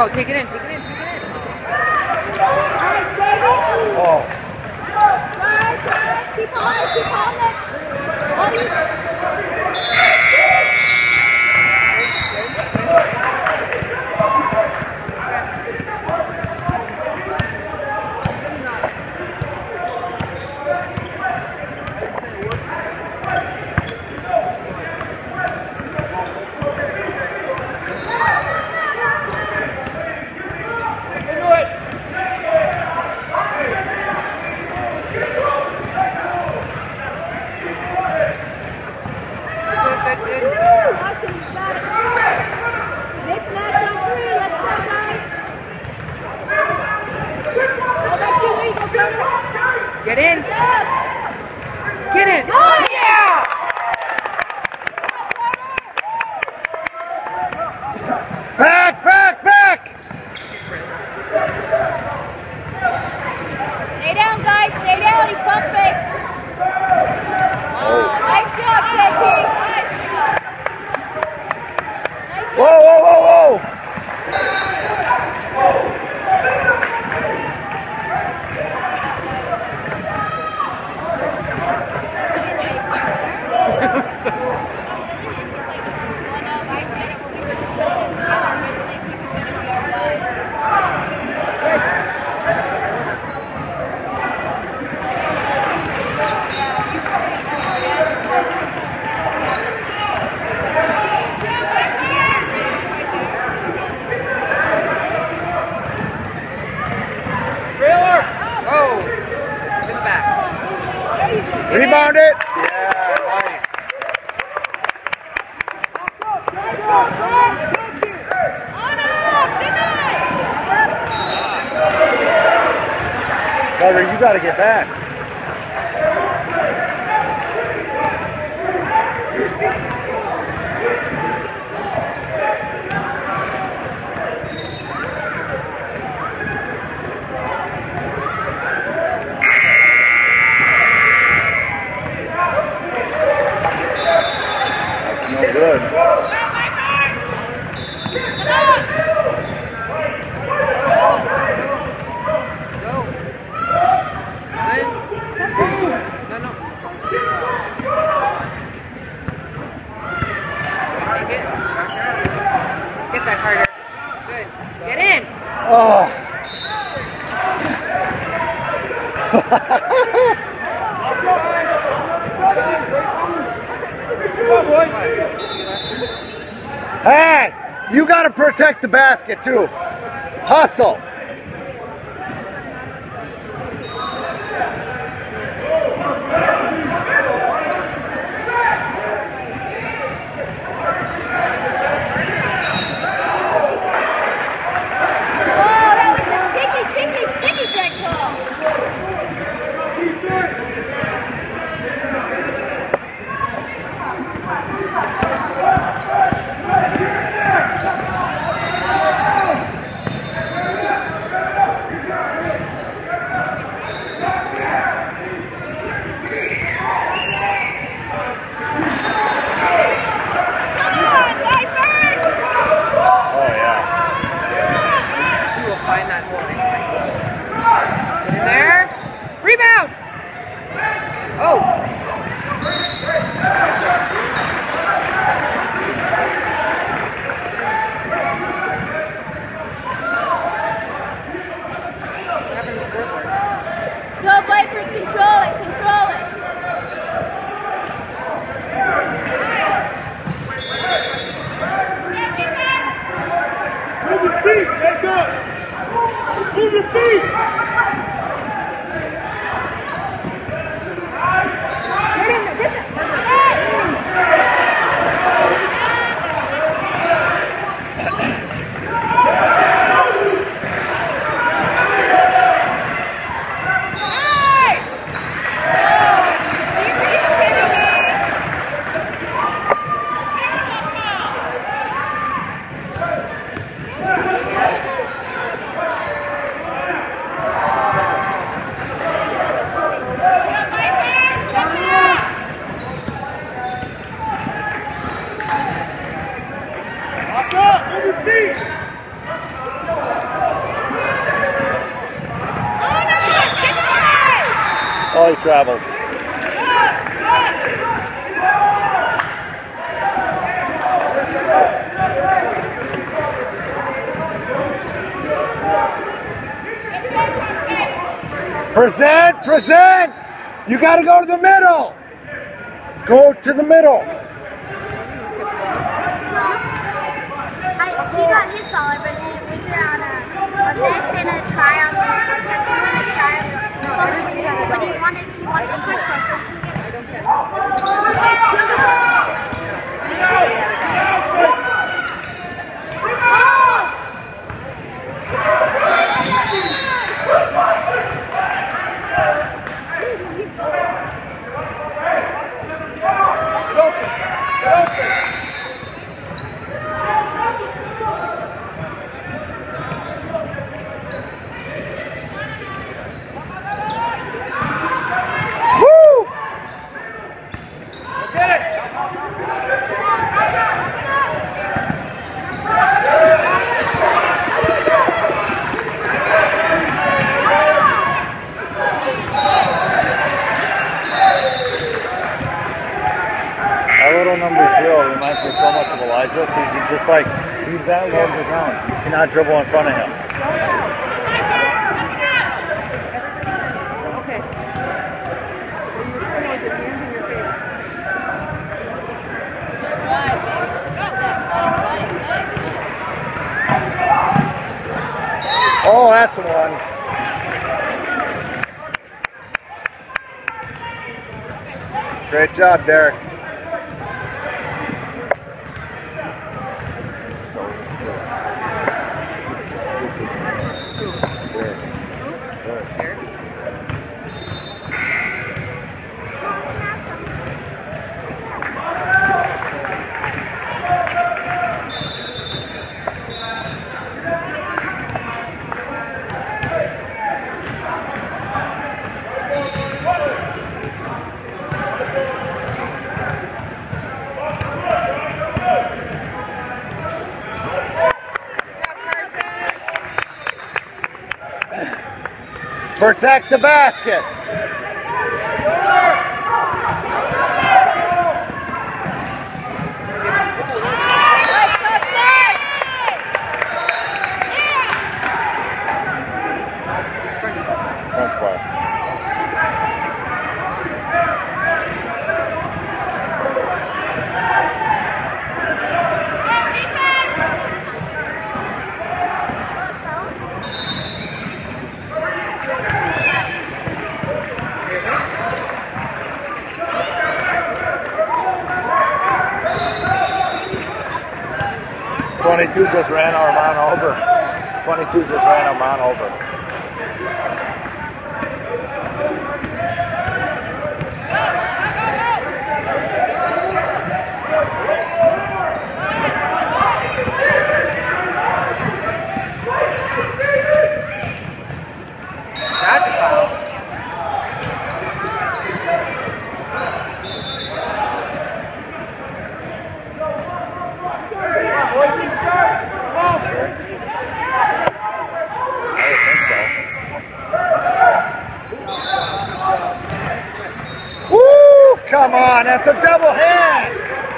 Go, take it in, take it in, take it in. Oh. Keep holding, keep holding. Get in. Get in. Oh, yeah! Back, back, back! Stay down, guys. Stay down. He pump fakes. Oh, nice job, KP. Nice job. Nice job. Whoa, whoa, whoa, whoa! Rebound it! Yeah, nice. Carter, you gotta get back. Good. Come on! No. Get that, Carter. Good. Get in. Oh. Hey, you got to protect the basket too. Hustle. Move your feet! Move your feet! Oh, he traveled. Present, present! You got to go to the middle. Go to the middle. He got his dollar, but he was on a next in a tryout, but he wanted the first person. Number 0 reminds me so much of Elijah because he's just like, he's that low to the ground. You cannot dribble in front of him. Okay. So you were trying with your hands in your face. Just ride, baby. Just cut that. Cut it. Oh, that's the one. Great job, Derek. Protect the basket. French fly. .22 just ran our man over. 22 just ran our man over. That's a foul. Come on, that's a double hand!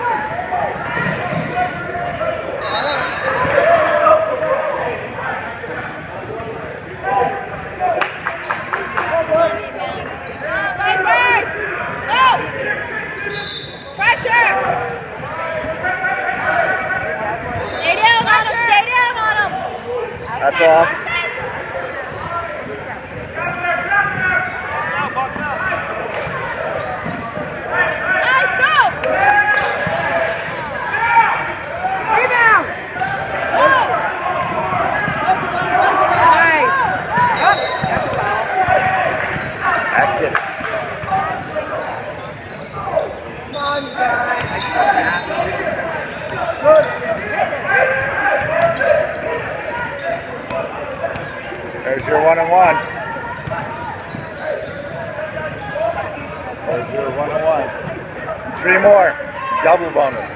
Pressure! Stay down on him, stay down on him! That's off. There's your 1-on-1. There's your 1-on-1. 3 more. Double bonus.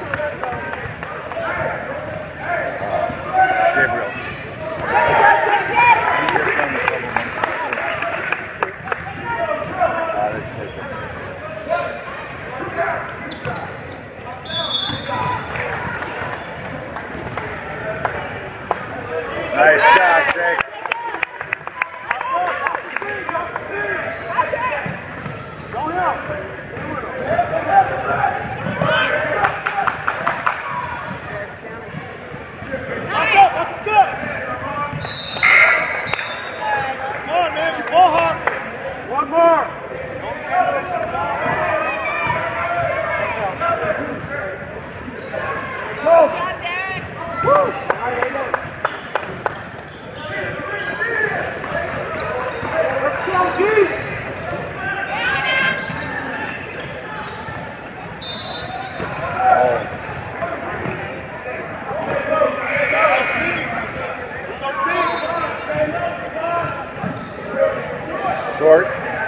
Gabriel. Nice job, Jake. That's good. Come on, man. You ball hawk. One more. Good job, Derek. Woo. Let's go, Keith. Short.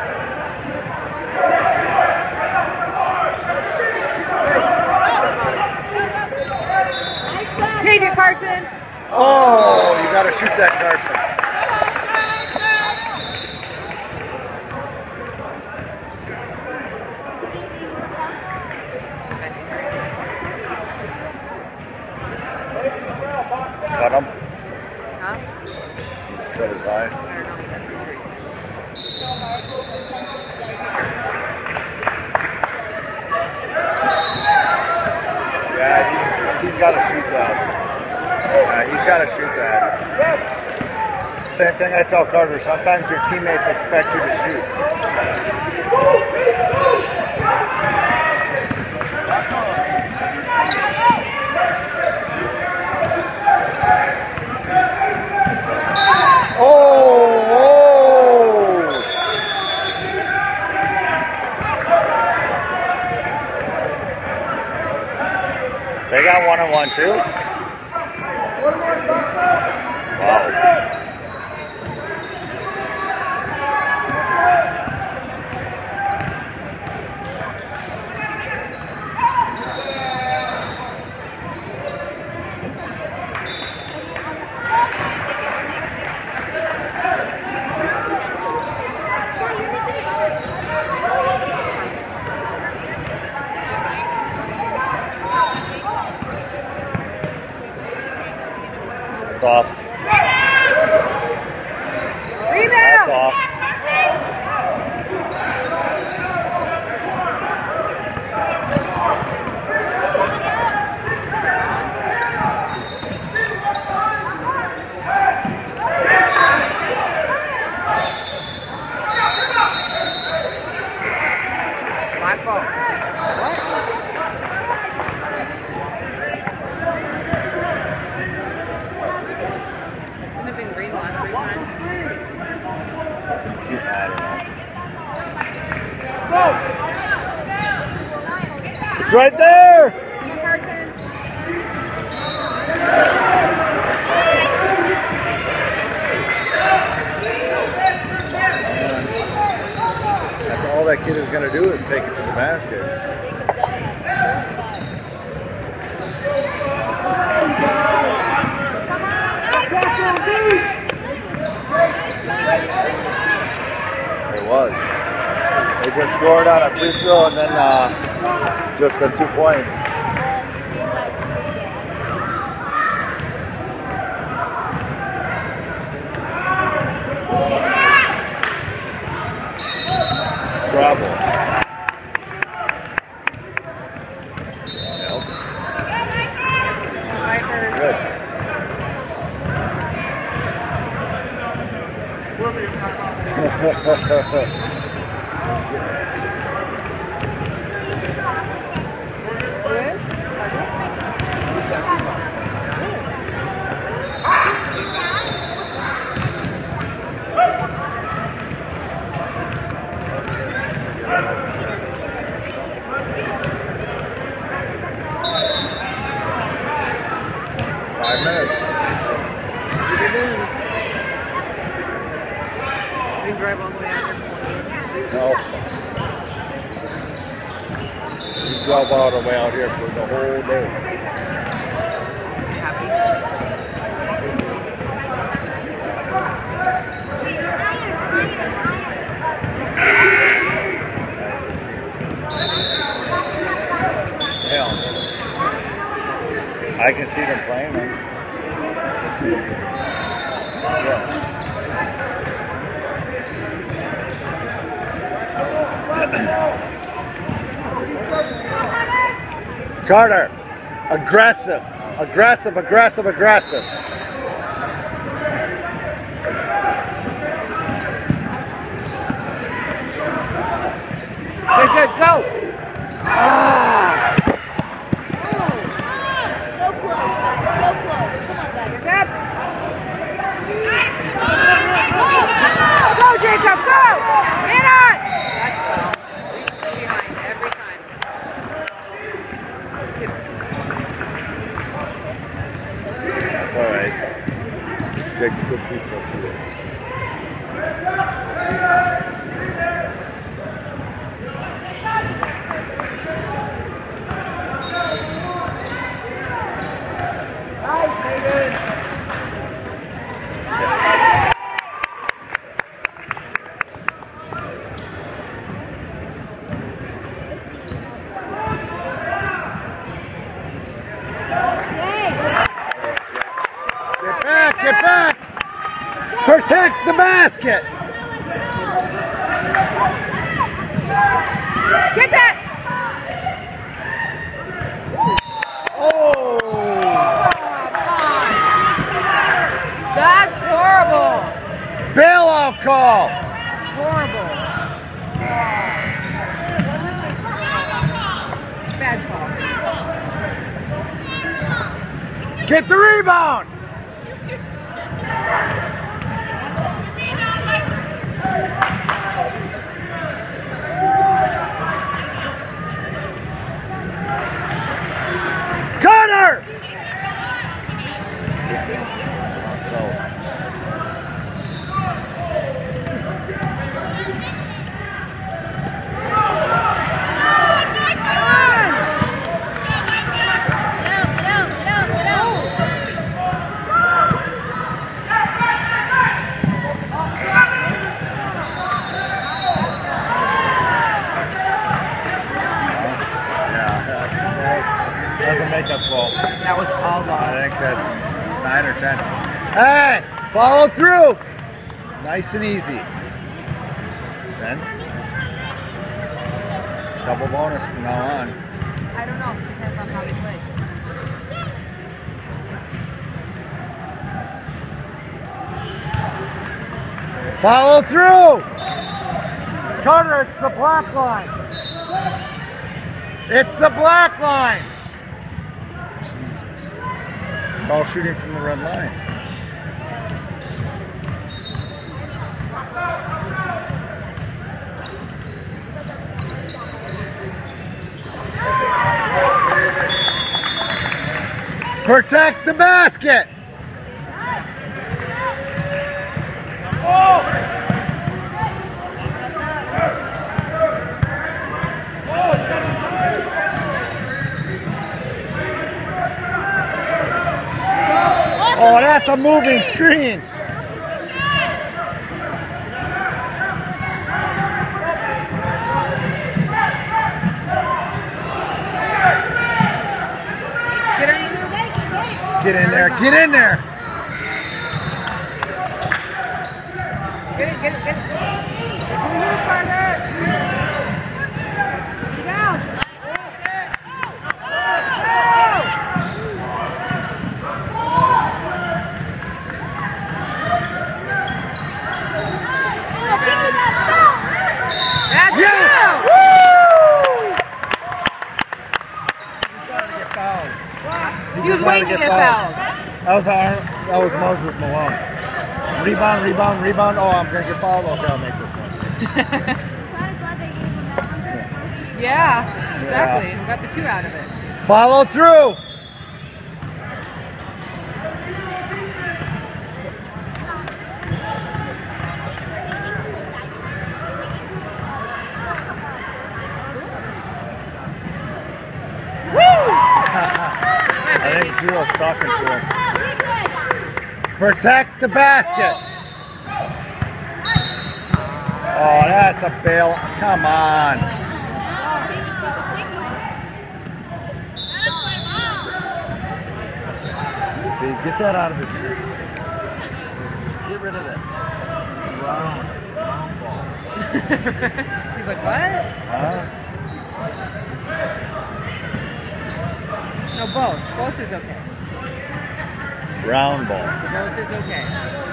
Take it, Carson. Oh, you got to shoot that, Carson. Got him. Huh? Got his eye. Yeah, he's got to shoot that. Yeah, he's got to shoot that. Same thing I tell Carter. Sometimes your teammates expect you to shoot. They got 1-on-1 too? Wow. It's off. Rebound. That's off. My fault. What? Wouldn't have been green the last 3 times. It's right there. Come on, Carson. That's all that kid is going to do is take it to the basket. It was. They just scored on a free throw and then just the 2 points. Trouble. Good. We can drive all the way out here. No. You drove all the way out here for the whole day. Happy. I can see them playing them. Carter, aggressive, aggressive, aggressive, aggressive. Good, good, go! Ah. So close, guys. So close. Come on, guys. Step. Go, Jacob, go! In on! That's foul. Behind every time. It's all right. Jake's good free throw for you. Nice, David. Get back! Protect the basket! Get that! Oh! That's horrible! Bailout call! Horrible. Bad call. Get the rebound! Cutter! Doesn't make us fall. That was all I wrong. think that's 9 or 10. Hey, follow through. Nice and easy. 10. Double bonus from now on. I don't know. Depends on how they play. Follow through. Carter, it's the black line. It's the black line. Jesus. Ball shooting from the red line. Protect the basket. Oh, that's a moving screen. Get in there, get in there. Get it, get it, get it. Move, partner. Get down. That's Yes! it. Woo! He's trying to get fouled. He was waiting to get fouled. That was Moses Malone. Rebound, rebound, rebound. Oh, I'm gonna get fouled. Okay, I'll make this one. Yeah, exactly. We got the 2 out of it. Follow through. I think Zero's talking to him. Protect the basket. Oh, that's a bail. Come on. See, get that out of his. Get rid of this. Round ball. He's like, what? Huh? No, both. Both is okay. Round ball. Both is okay.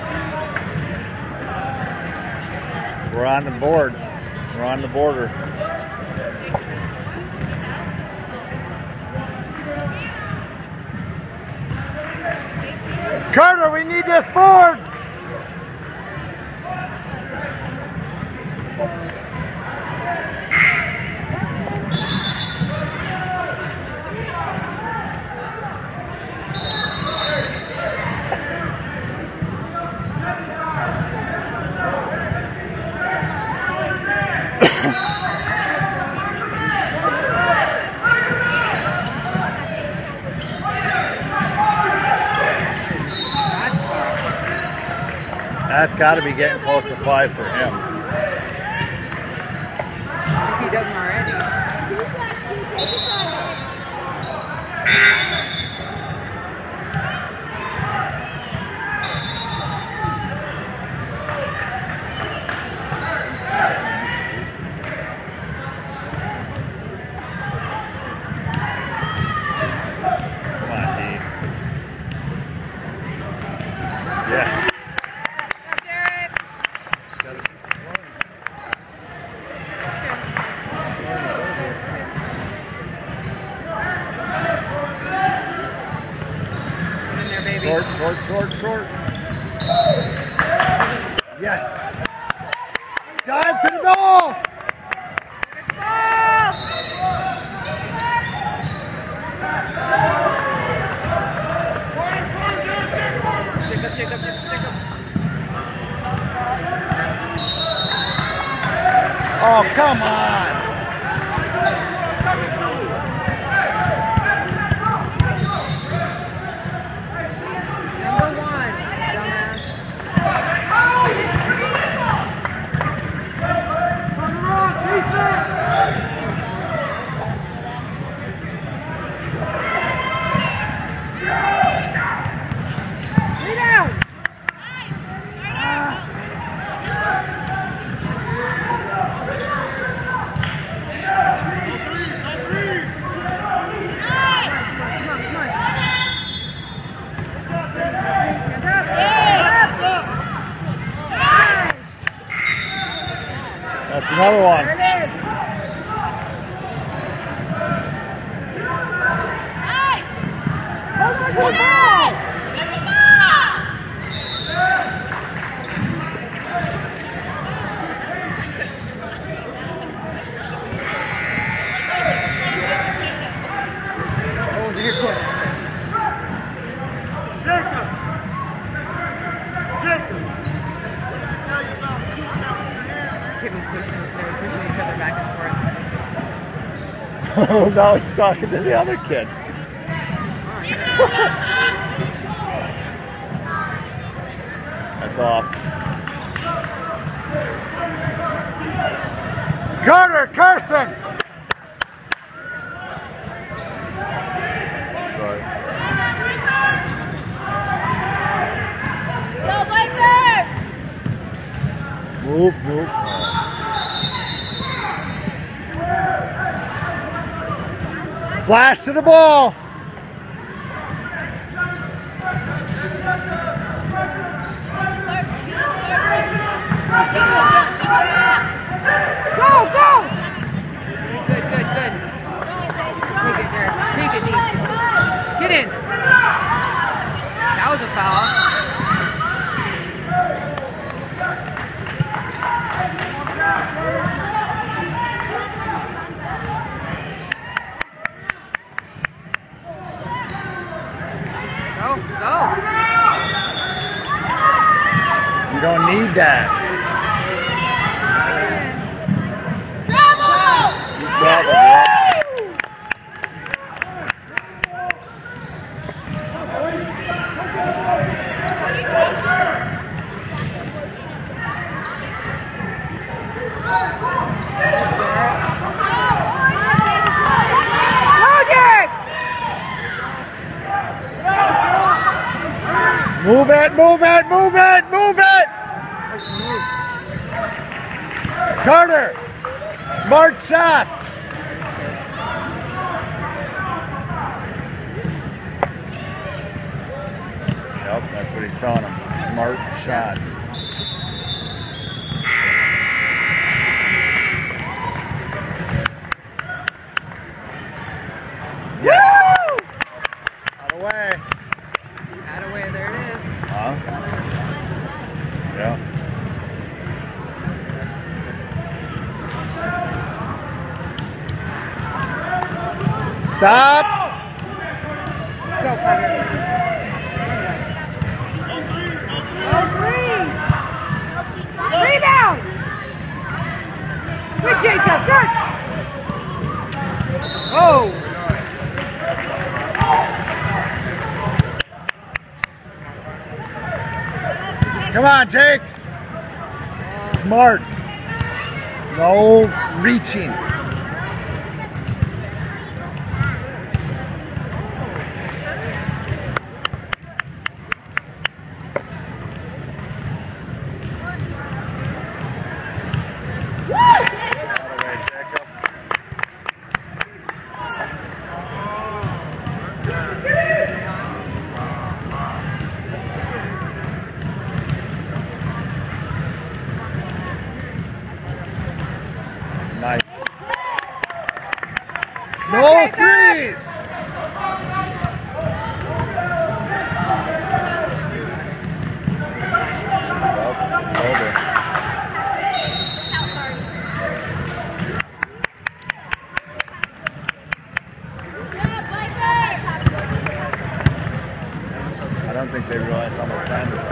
We're on the board. We're on the border. Carter, we need this board! That's got to be getting close to 5 for him. If he doesn't already. Come on, Dee. Yes. Short. Yes. Dive to the ball. Take up. Oh, come on. That's another one. Now he's talking to the other kid. That's off. Carter Carson! Sorry. Go Vipers! Move. Flash to the ball. Go! Good. Take it deep. Get in. That was a foul. Go. You don't need that. Travel! Travel, yeah. Move it, move it, move it, move it! Carter, smart shots. Yep, that's what he's telling him. Smart shots. Yes. Out of way. Out of way, there it is. Huh? Yeah. Stop! Go, Carter. Oh, three! Rebound! Good, Jacob, good! Oh! Come on, Jake. Smart. No reaching. Nice. No threes! Over. I don't think they realize how much time is on.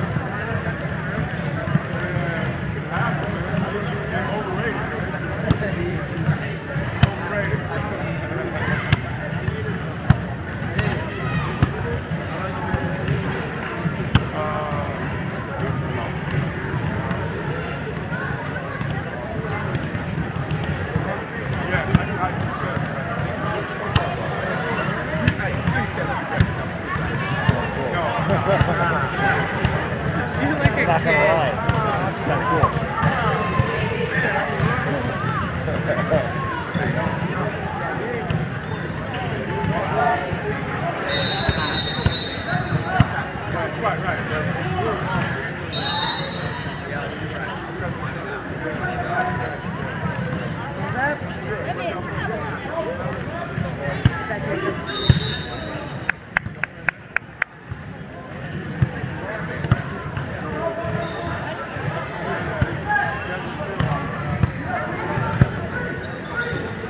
I'm not gonna lie, it's kind of cool.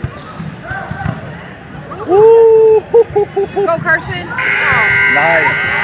Go, Carson. Oh. Nice.